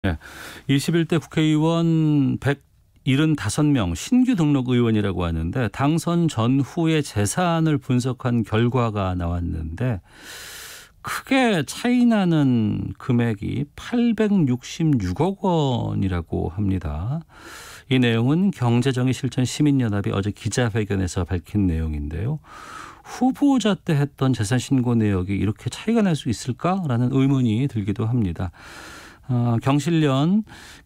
네. 21대 국회의원 175명 신규 등록 의원이라고 하는데 당선 전후의 재산을 분석한 결과가 나왔는데 크게 차이나는 금액이 866억 원이라고 합니다. 이 내용은 경제정의실천시민연합이 어제 기자회견에서 밝힌 내용인데요. 후보자 때 했던 재산 신고 내역이 이렇게 차이가 날 수 있을까라는 의문이 들기도 합니다. 경실련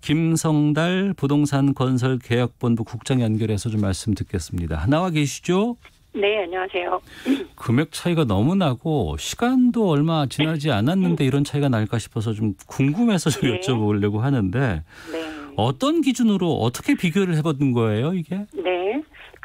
김성달 부동산 건설 개혁본부 국장 연결해서 좀 말씀 듣겠습니다. 나와 계시죠? 네, 안녕하세요. 금액 차이가 너무 나고 시간도 얼마 지나지 않았는데 이런 차이가 날까 싶어서 좀 궁금해서 좀 네. 여쭤보려고 하는데 네. 어떤 기준으로 어떻게 비교를 해보는 거예요, 이게? 네.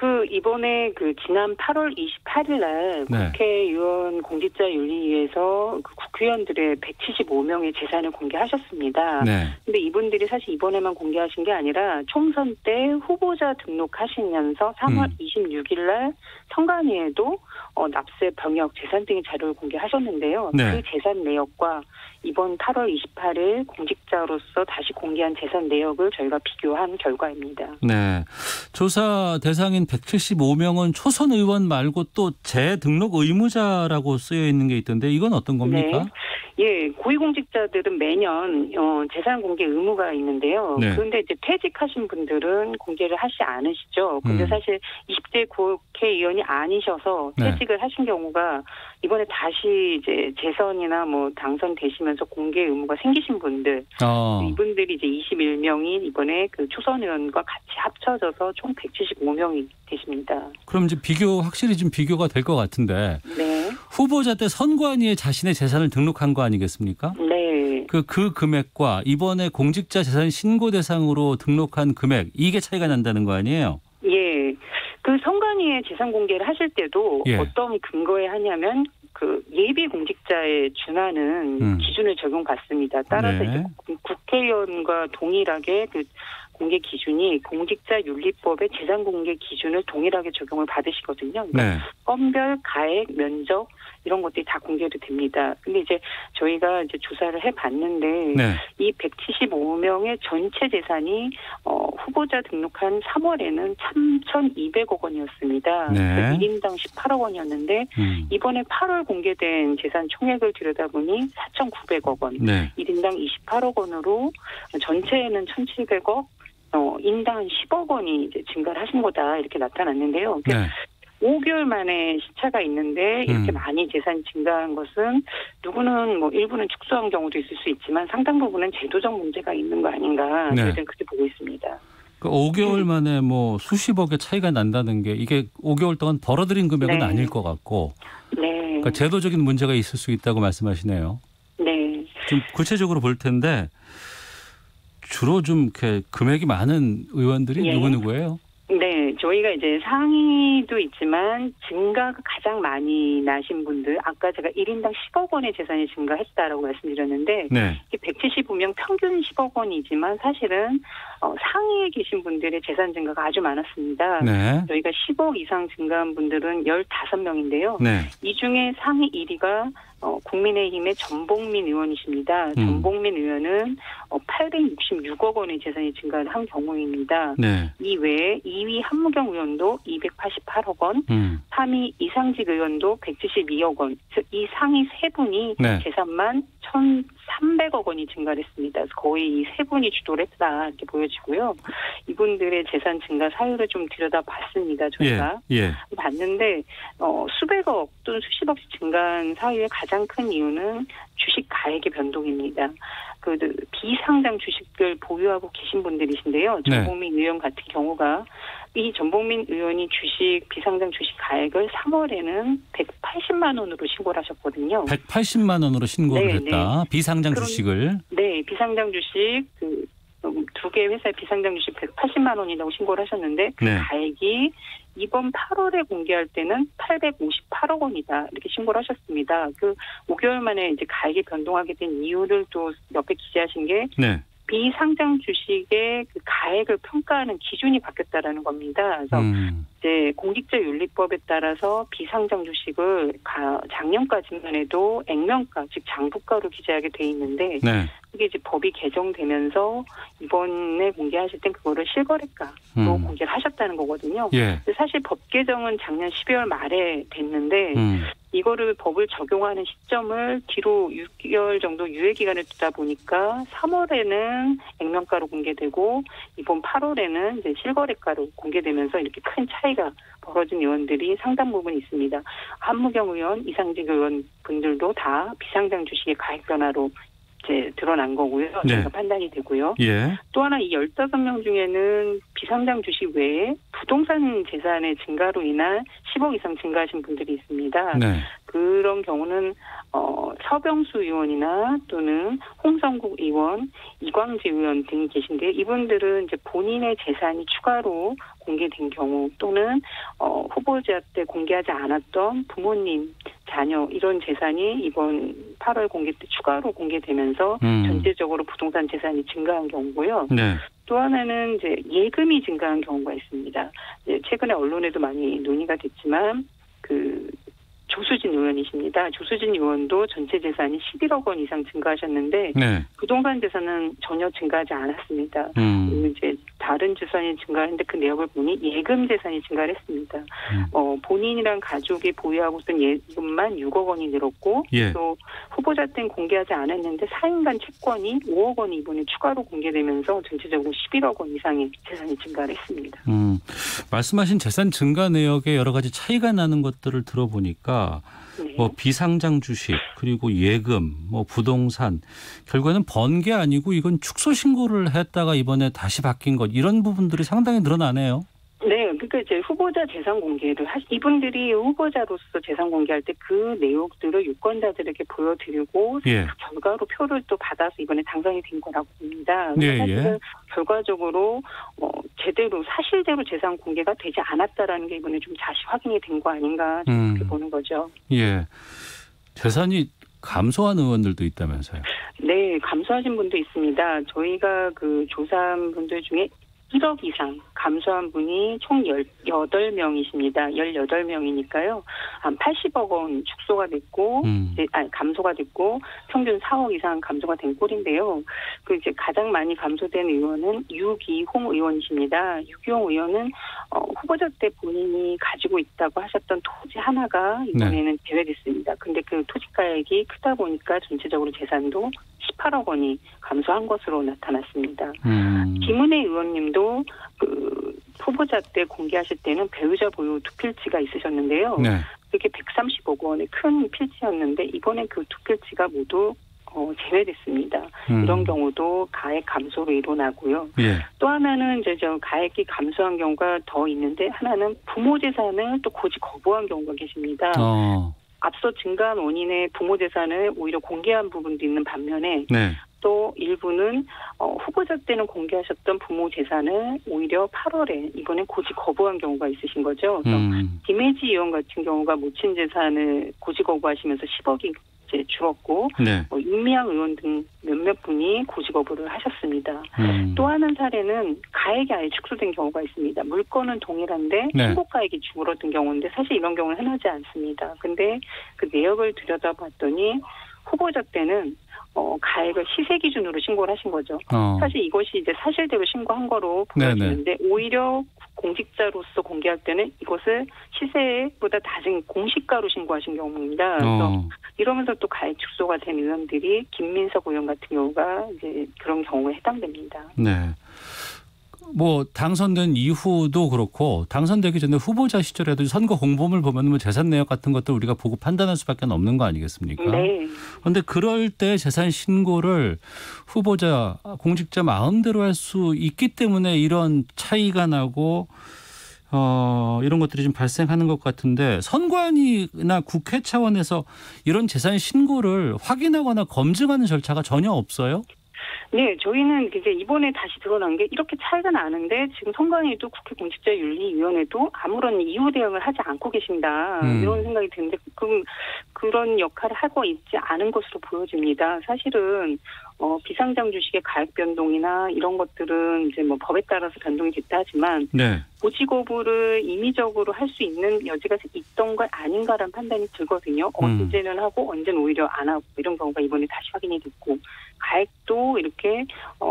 이번에 지난 8월 28일 날 네. 국회의원 공직자윤리위에서 국회의원들의 175명의 재산을 공개하셨습니다. 네. 근데 이분들이 사실 이번에만 공개하신 게 아니라 총선 때 후보자 등록하시면서 3월 26일 날 선관위에도 납세, 병역, 재산 등의 자료를 공개하셨는데요. 네. 그 재산 내역과 이번 8월 28일 공직자로서 다시 공개한 재산 내역을 저희가 비교한 결과입니다. 네. 조사 대상인 175명은 초선 의원 말고 또 재등록 의무자라고 쓰여 있는 게 있던데 이건 어떤 겁니까? 네. 예, 고위공직자들은 매년 재산 공개 의무가 있는데요. 네. 그런데 이제 퇴직하신 분들은 공개를 하시 않으시죠. 근데 사실 20대 국회의원이 아니셔서 퇴직을 하신 경우가 이번에 다시 이제 재선이나 당선되시면서 공개 의무가 생기신 분들, 이분들이 이제 21명이 이번에 초선 의원과 같이 합쳐져서 총 175명이 되십니다. 그럼 이제 확실히 좀 비교가 될 것 같은데. 네. 후보자 때 선관위에 자신의 재산을 등록한 거 아니겠습니까? 네. 그 금액과 이번에 공직자 재산 신고 대상으로 등록한 금액 이게 차이가 난다는 거 아니에요? 예. 선관위에 재산 공개를 하실 때도 어떤 근거에 하냐면 예비 공직자에 준하는 기준을 적용받습니다. 따라서 네. 이제 국회의원과 동일하게 공개 기준이 공직자윤리법의 재산 공개 기준을 동일하게 적용을 받으시거든요. 네. 건별, 가액, 면적 이런 것들이 다 공개도 됩니다. 근데 이제 저희가 이제 조사를 해봤는데 이 175명의 전체 재산이 후보자 등록한 3월에는 3,200억 원이었습니다. 네. 1인당 18억 원이었는데 이번에 8월 공개된 재산 총액을 들여다보니 4,900억 원, 1인당 28억 원으로 전체에는 1,700억, 인당 10억 원이 이제 증가를 하신 거다 이렇게 나타났는데요. 5개월 만에 시차가 있는데 이렇게 많이 재산이 증가한 것은 누구는 일부는 축소한 경우도 있을 수 있지만 상당 부분은 제도적 문제가 있는 거 아닌가 저희는 그렇게 보고 있습니다. 5개월 만에 수십억의 차이가 난다는 게 이게 5개월 동안 벌어들인 금액은 아닐 것 같고 그러니까 제도적인 문제가 있을 수 있다고 말씀하시네요. 네. 좀 구체적으로 볼 텐데 주로 좀 이렇게 금액이 많은 의원들이 누구예요? 네, 저희가 이제 상위도 있지만 증가가 가장 많이 나신 분들, 아까 제가 1인당 10억 원의 재산이 증가했다라고 말씀드렸는데, 175명 평균 10억 원이지만 사실은 상위에 계신 분들의 재산 증가가 아주 많았습니다. 저희가 10억 이상 증가한 분들은 15명인데요. 이 중에 상위 1위가 국민의힘의 전봉민 의원이십니다. 전봉민 의원은 866억 원의 재산이 증가를 한 경우입니다. 이 외에 2위 한무경 의원도 288억 원, 3위 이상직 의원도 172억 원. 이 상위 세 분이 재산만 1,300억 원이 증가를 했습니다. 그래서 거의 이 세 분이 주도를 했다 이렇게 보여지고요. 이분들의 재산 증가 사유를 좀 들여다봤습니다. 저희가 봤는데 수백억 또는 수십억씩 증가한 사유의 가장 큰 이유는 주식 가액의 변동입니다. 비상장 주식을 보유하고 계신 분들이신데요. 전봉민 의원 같은 경우가 이 전봉민 의원이 비상장 주식 가액을 3월에는 180만 원으로 신고를 하셨거든요. 180만 원으로 신고를 했다. 비상장 주식을. 네. 비상장 주식 두 개의 회사의 비상장 주식 180만 원이라고 신고를 하셨는데 그 가액이 이번 8월에 공개할 때는 858억 원이다 이렇게 신고를 하셨습니다. 5개월 만에 이제 가액이 변동하게 된 이유를 또 옆에 기재하신 게 비상장 주식의 가액을 평가하는 기준이 바뀌었다라는 겁니다. 그래서 이제 공직자윤리법에 따라서 비상장 주식을 작년까지만 해도 액면가 즉 장부가로 기재하게 돼 있는데 그게 이제 법이 개정되면서 이번에 공개하실 땐 그거를 실거래가로 공개를 하셨다는 거거든요. 예. 사실 법 개정은 작년 12월 말에 됐는데 이거를 법을 적용하는 시점을 뒤로 6개월 정도 유예 기간을 두다 보니까 3월에는 액면가로 공개되고 이번 8월에는 이제 실거래가로 공개되면서 이렇게 큰 차이가 벌어진 의원들이 상당 부분 있습니다. 한무경 의원, 이상직 의원 분들도 다 비상장 주식의 가액 변화로 이제 드러난 거고요. 네. 저희가 판단이 되고요. 예. 또 하나 이 15명 중에는 비상장 주식 외에 부동산 재산의 증가로 인한 10억 이상 증가하신 분들이 있습니다. 네. 그런 경우는 서병수 의원이나 또는 홍성국 의원, 이광재 의원 등이 계신데 이분들은 이제 본인의 재산이 추가로 공개된 경우 또는 후보자 때 공개하지 않았던 부모님, 자녀 이런 재산이 이번 8월 공개 때 추가로 공개되면서 전체적으로 부동산 재산이 증가한 경우고요. 네. 또 하나는 이제 예금이 증가한 경우가 있습니다. 이제 최근에 언론에도 많이 논의가 됐지만 조수진 의원이십니다. 조수진 의원도 전체 재산이 11억 원 이상 증가하셨는데 네. 부동산 재산은 전혀 증가하지 않았습니다. 이제 다른 재산이 증가했는데 그 내역을 보니 예금 재산이 증가를 했습니다. 본인이랑 가족이 보유하고 있던 예금만 6억 원이 늘었고 예. 또 후보자 때는 공개하지 않았는데 4인간 채권이 5억 원이 이번에 추가로 공개되면서 전체적으로 11억 원 이상의 재산이 증가를 했습니다. 말씀하신 재산 증가 내역에 여러 가지 차이가 나는 것들을 들어보니까 네. 뭐 비상장 주식 그리고 예금 뭐 부동산 결국에는 번 게 아니고 이건 축소 신고를 했다가 이번에 다시 바뀐 것 이런 부분들이 상당히 늘어나네요. 네, 그러니까 이제 후보자 재산 공개를 이분들이 후보자로서 재산 공개할 때 그 내용들을 유권자들에게 보여드리고 예. 그 결과로 표를 또 받아서 이번에 당선이 된 거라고 봅니다. 예, 사실은 예. 결과적으로 제대로 사실대로 재산 공개가 되지 않았다라는 게 이번에 좀 다시 확인이 된 거 아닌가 그렇게 보는 거죠. 예, 재산이 감소한 의원들도 있다면서요? 네, 감소하신 분도 있습니다. 저희가 그 조사한 분들 중에 1억 이상 감소한 분이 총 18명이십니다. 18명이니까요. 한 80억 원 축소가 됐고, 감소가 됐고, 평균 4억 이상 감소가 된 꼴인데요. 그 이제 가장 많이 감소된 의원은 유기홍 의원이십니다. 유기홍 의원은 후보자 때 본인이 가지고 있다고 하셨던 토지 하나가 이번에는 제외됐습니다. 근데 그 토지가액이 크다 보니까 전체적으로 재산도 18억 원이 감소한 것으로 나타났습니다. 김은혜 의원님도 그 후보자 때 공개하실 때는 배우자 보유 두 필지가 있으셨는데요. 네. 그게 130억 원의 큰 필지였는데 이번에 그 두 필지가 모두 제외됐습니다. 이런 경우도 가액 감소로 일어나고요. 예. 또 하나는 이제 가액이 감소한 경우가 더 있는데 하나는 부모 재산을 또 고지 거부한 경우가 계십니다. 앞서 증가한 원인의 부모 재산을 오히려 공개한 부분도 있는 반면에 네. 또 일부는 후보자 때는 공개하셨던 부모 재산을 오히려 8월에 이번에 고지 거부한 경우가 있으신 거죠. 그래서 김혜지 의원 같은 경우가 모친 재산을 고지 거부하시면서 10억이 이제 줄었고 네. 윤미향 의원 등 몇몇 분이 고지 거부를 하셨습니다. 또 하나는 사례는 가액이 아예 축소된 경우가 있습니다. 물건은 동일한데 네. 신고가액이 줄어든 경우인데 사실 이런 경우는 흔하지 않습니다. 근데 그 내역을 들여다봤더니 후보자 때는 가액을 시세 기준으로 신고를 하신 거죠. 사실 이것이 이제 사실대로 신고한 거로 보여지는데 오히려 공직자로서 공개할 때는 이것을 시세보다 낮은 공시가로 신고하신 경우입니다. 그래서 이러면서 또 가액 축소가 된 의원들이 김민석 의원 같은 경우가 이제 그런 경우에 해당됩니다. 네. 뭐 당선된 이후도 그렇고 당선되기 전에 후보자 시절에도 선거 공보물 보면 뭐 재산 내역 같은 것들 우리가 보고 판단할 수밖에 없는 거 아니겠습니까? 네. 그런데 그럴 때 재산 신고를 후보자 공직자 마음대로 할 수 있기 때문에 이런 차이가 나고 이런 것들이 좀 발생하는 것 같은데 선관위나 국회 차원에서 이런 재산 신고를 확인하거나 검증하는 절차가 전혀 없어요? 네, 저희는 이제 이번에 다시 드러난 게 이렇게 차이가 나는데 지금 선관위도 국회 공직자윤리위원회도 아무런 이후 대응을 하지 않고 계신다. 이런 생각이 드는데 그런 역할을 하고 있지 않은 것으로 보여집니다. 사실은 비상장 주식의 가액 변동이나 이런 것들은 이제 뭐 법에 따라서 변동이 됐다 하지만 고지 거부를 임의적으로 할 수 있는 여지가 있던 것 아닌가라는 판단이 들거든요. 언제는 하고 언제는 오히려 안 하고 이런 경우가 이번에 다시 확인이 됐고 가액도 이렇게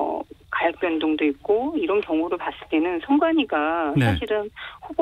가액 변동도 있고 이런 경우를 봤을 때는 선관위가 사실은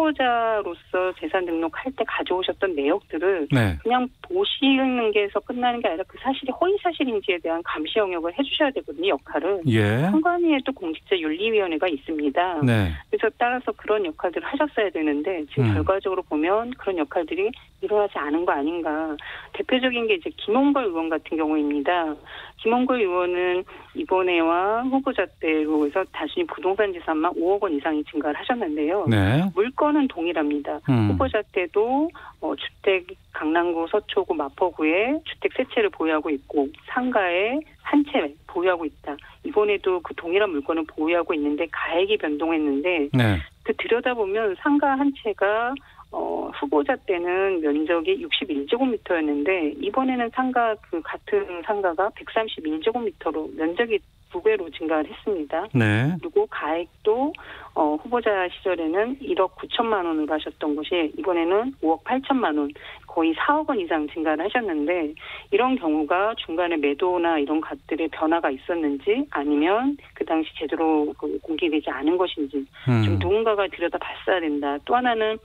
후보자로서 재산 등록할 때 가져오셨던 내역들을 그냥 보시는 게서 끝나는 게 아니라 그 사실이 허위 사실인지에 대한 감시 영역을 해주셔야 되거든요. 역할을. 선관위에 또 공직자윤리위원회가 있습니다. 그래서 따라서 그런 역할들을 하셨어야 되는데 지금 결과적으로 보면 그런 역할들이 일어나지 않은 거 아닌가. 대표적인 게 이제 김홍걸 의원 같은 경우입니다. 김홍걸 의원은 이번에와 후보자 때로 해서 단순히 부동산 지산만 5억 원 이상이 증가를 하셨는데요. 물건은 동일합니다. 후보자 때도 주택 강남구 서초구 마포구에 주택 세 채를 보유하고 있고 상가에 한 채 보유하고 있다. 이번에도 그 동일한 물건을 보유하고 있는데 가액이 변동했는데 그 들여다보면 상가 한 채가 후보자 때는 면적이 61제곱미터였는데 이번에는 그 같은 상가가 131제곱미터로 면적이 2배로 증가를 했습니다. 그리고 가액도 후보자 시절에는 1억 9천만 원으로 하셨던 것이 이번에는 5억 8천만 원, 거의 4억 원 이상 증가를 하셨는데 이런 경우가 중간에 매도나 이런 것들의 변화가 있었는지 아니면 그 당시 제대로 공개되지 않은 것인지 좀 누군가가 들여다봤어야 된다. 또 하나는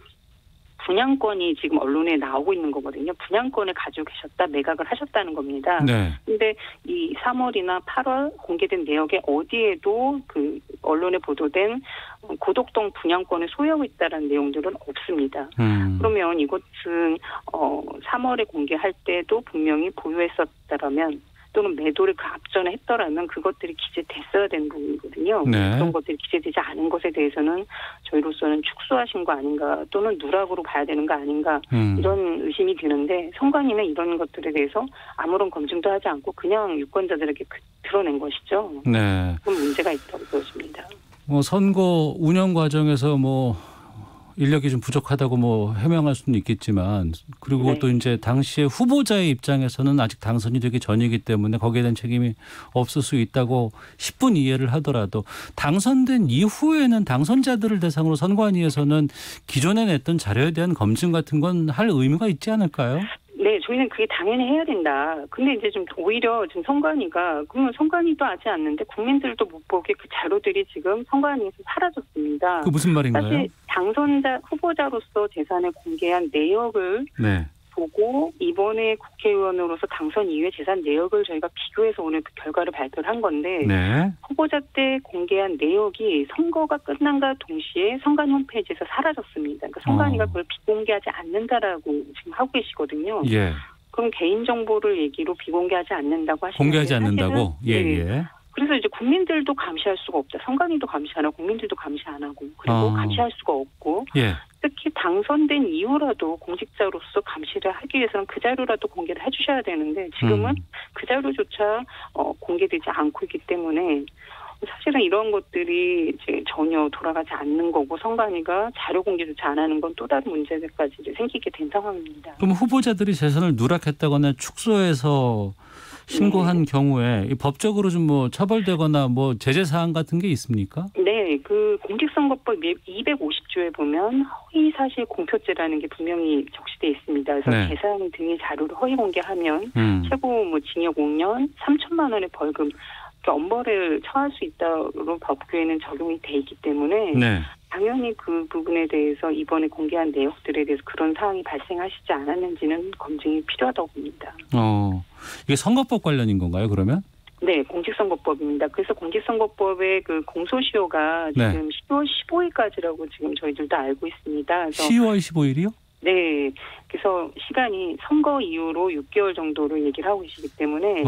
분양권이 지금 언론에 나오고 있는 거거든요. 분양권을 가지고 계셨다, 매각을 하셨다는 겁니다. 근데 이 3월이나 8월 공개된 내역에 어디에도 그 언론에 보도된 고덕동 분양권을 소유하고 있다는 내용들은 없습니다. 그러면 이것은 3월에 공개할 때도 분명히 보유했었다라면 또는 매도를 그 앞전에 했더라면 그것들이 기재됐어야 되는 부분이거든요. 그런 것들이 기재되지 않은 것에 대해서는 저희로서는 축소하신 거 아닌가 또는 누락으로 봐야 되는 거 아닌가 이런 의심이 드는데 선관위는 이런 것들에 대해서 아무런 검증도 하지 않고 그냥 유권자들에게 드러낸 것이죠. 그런 문제가 있다고 보여집니다. 선거 운영 과정에서 인력이 좀 부족하다고 해명할 수는 있겠지만 그리고 또 이제 당시에 후보자의 입장에서는 아직 당선이 되기 전이기 때문에 거기에 대한 책임이 없을 수 있다고 10분 이해를 하더라도 당선된 이후에는 당선자들을 대상으로 선관위에서는 기존에 냈던 자료에 대한 검증 같은 건 할 의무가 있지 않을까요? 네, 저희는 그게 당연히 해야 된다. 근데 이제 좀 오히려 지금 선관위가 그러면 선관위도 하지 않는데 국민들도 못 보게 그 자료들이 지금 선관위에서 사라졌습니다. 그 무슨 말인가요? 사실 당선자 후보자로서 재산을 공개한 내역을 보고 이번에 국회의원으로서 당선 이후의 재산 내역을 저희가 비교해서 오늘 그 결과를 발표를 한 건데 후보자 때 공개한 내역이 선거가 끝난과 동시에 선관위 홈페이지에서 사라졌습니다. 그러니까 선관위가 그걸 비공개하지 않는다라고 지금 하고 계시거든요. 그럼 개인정보를 얘기로 비공개하지 않는다고 하시는데 공개하지 않는다고? 그래서 이제 국민들도 감시할 수가 없다. 선관위도 감시 안 하고 국민들도 감시 안 하고 그리고 감시할 수가 없고 특히 당선된 이후라도 공직자로서 감시를 하기 위해서는 그 자료라도 공개를 해주셔야 되는데 지금은 그 자료조차 공개되지 않고 있기 때문에 사실은 이런 것들이 이제 전혀 돌아가지 않는 거고 선관위가 자료 공개조차 안 하는 건 또 다른 문제들까지 생기게 된 상황입니다. 그럼 후보자들이 재산을 누락했다거나 축소해서 신고한 경우에 법적으로 좀 처벌되거나 제재 사항 같은 게 있습니까? 네, 그 공직선거법 250조에 보면 허위 사실 공표죄라는 게 분명히 적시돼 있습니다. 그래서 재산 등의 자료를 허위 공개하면 최고 징역 5년 3천만 원의 벌금 엄벌을 처할 수 있다로 법규에는 적용이 돼 있기 때문에 당연히 그 부분에 대해서 이번에 공개한 내역들에 대해서 그런 사항이 발생하시지 않았는지는 검증이 필요하다고 봅니다. 이게 선거법 관련인 건가요, 그러면? 네, 공직선거법입니다. 그래서 공직선거법의 그 공소시효가 지금 10월 15일까지라고 지금 저희들도 알고 있습니다. 그래서 10월 15일이요? 네. 그래서 시간이 선거 이후로 6개월 정도로 얘기를 하고 계시기 때문에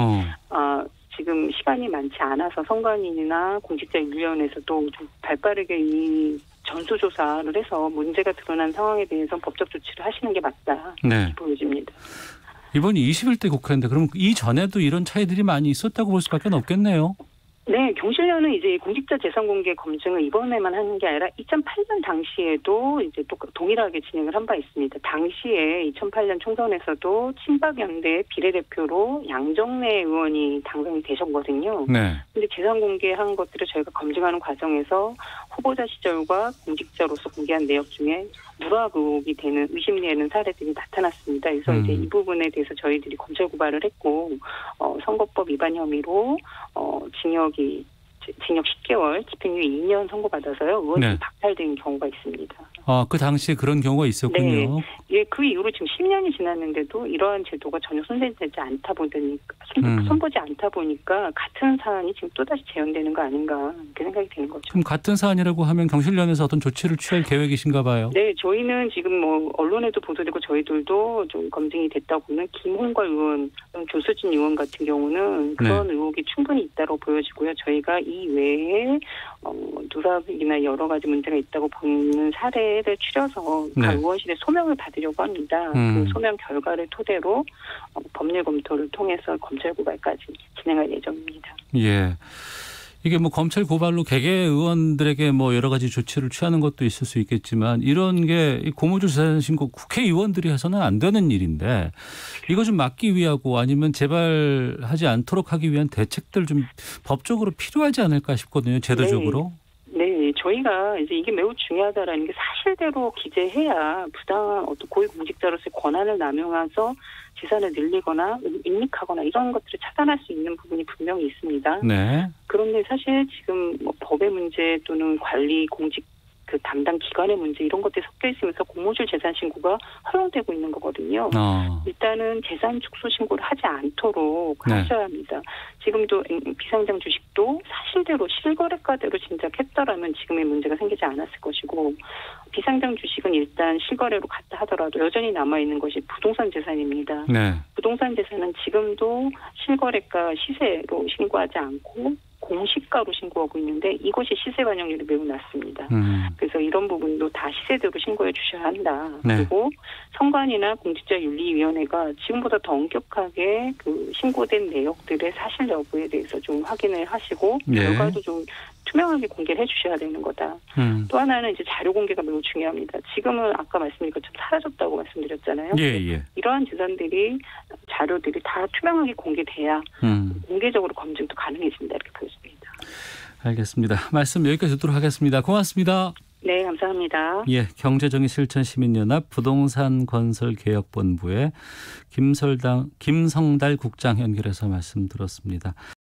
지금 시간이 많지 않아서 선관위나 공직자윤리위원회에서도 좀 발빠르게 이 전수조사를 해서 문제가 드러난 상황에 대해서 법적 조치를 하시는 게 맞다 보여집니다. 이번이 21대 국회인데 그럼 이전에도 이런 차이들이 많이 있었다고 볼 수밖에 없겠네요. 네, 경실련은 이제 공직자 재산 공개 검증을 이번에만 하는 게 아니라 2008년 당시에도 이제 또 동일하게 진행을 한 바 있습니다. 당시에 2008년 총선에서도 친박연대 비례대표로 양정래 의원이 당선이 되셨거든요. 네. 근데 재산 공개한 것들을 저희가 검증하는 과정에서 후보자 시절과 공직자로서 공개한 내역 중에 누락 의혹이 되는 의심되는 사례들이 나타났습니다. 그래서 이제 이 부분에 대해서 저희들이 검찰 고발을 했고 선거법 위반 혐의로 징역 10개월, 집행유예 2년 선고받아서요. 의원이 네. 박탈된 경우가 있습니다. 아, 그 당시에 그런 경우가 있었군요. 네. 예, 그 이후로 지금 10년이 지났는데도 이러한 제도가 전혀 손대지 않다 보니까 손보지 않다 보니까 같은 사안이 지금 또다시 재현되는 거 아닌가 이렇게 생각이 되는 거죠. 그럼 같은 사안이라고 하면 경실련에서 어떤 조치를 취할 계획이신가 봐요. 네, 저희는 지금 뭐 언론에도 보도되고 저희들도 좀 검증이 됐다고는 김홍걸 의원, 조수진 의원 같은 경우는 그런 네. 의혹이 충분히 있다고 보여지고요. 저희가 이 외에 누락이나 여러 가지 문제가 있다고 보는 사례를 추려서 네. 각 의원실에 소명을 받으려고 합니다. 그 소명 결과를 토대로 법률 검토를 통해서 검찰 고발까지 진행할 예정입니다. 예. 이게 뭐 검찰 고발로 개개 의원들에게 뭐 여러 가지 조치를 취하는 것도 있을 수 있겠지만 이런 게 고무줄 재산 신고 국회의원들이 해서는 안 되는 일인데 이거 좀 막기 위하고 아니면 재발하지 않도록 하기 위한 대책들 좀 법적으로 필요하지 않을까 싶거든요. 제도적으로. 네, 저희가 이제 이게 매우 중요하다라는 게 사실대로 기재해야 부당한 어떤 고위공직자로서의 권한을 남용해서 재산을 늘리거나 인닉하거나 이런 것들을 차단할 수 있는 부분이 분명히 있습니다. 네. 그런데 사실 지금 뭐 법의 문제 또는 관리 공직 그 담당 기관의 문제 이런 것들이 섞여 있으면서 고무줄 재산 신고가 허용되고 있는 거거든요. 일단은 재산 축소 신고를 하지 않도록 네. 하셔야 합니다. 지금도 비상장 주식도 사실대로 실거래가대로 진작했더라면 지금의 문제가 생기지 않았을 것이고 비상장 주식은 일단 실거래로 갔다 하더라도 여전히 남아있는 것이 부동산 재산입니다. 네. 부동산 재산은 지금도 실거래가 시세로 신고하지 않고 공시가로 신고하고 있는데 이것이 시세 반영률이 매우 낮습니다. 그래서 이런 부분도 다 시세대로 신고해 주셔야 한다. 네. 그리고 선관위나 공직자윤리위원회가 지금보다 더 엄격하게 그 신고된 내역들의 사실 여부에 대해서 좀 확인을 하시고 네. 결과도 좀 투명하게 공개를 해주셔야 되는 거다. 또 하나는 이제 자료 공개가 매우 중요합니다. 지금은 아까 말씀드린 것처럼 사라졌다고 말씀드렸잖아요. 예. 이러한 재산들이 자료들이 다 투명하게 공개돼야 공개적으로 검증도 가능해진다 이렇게 보여집니다. 알겠습니다. 말씀 여기까지 듣도록 하겠습니다. 고맙습니다. 네, 감사합니다. 예, 경제정의 실천시민연합 부동산건설개혁본부의 김성달 국장 연결해서 말씀 들었습니다.